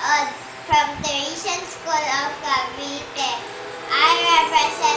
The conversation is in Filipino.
Od from Teresian School of Cavite. I represent